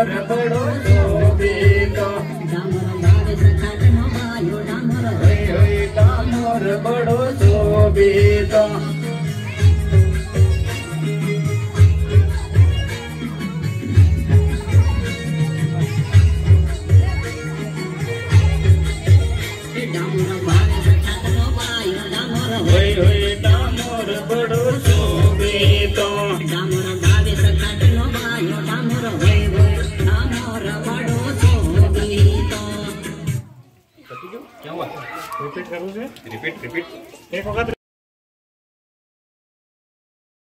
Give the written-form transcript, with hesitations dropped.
डामर बड़ो शोभितो डामर भावे सखाटनो बायो डामर होय होय डामर बड़ो शोभितो डामर भावे सखाटनो बायो डामर होय होय डामर बड़ो शोभितो डामर भावे सखाटनो बायो डामर होय होय डामर बड़ो शोभितो। क्या हुआ? रिपीट करूँ? रिपीट एक वक्त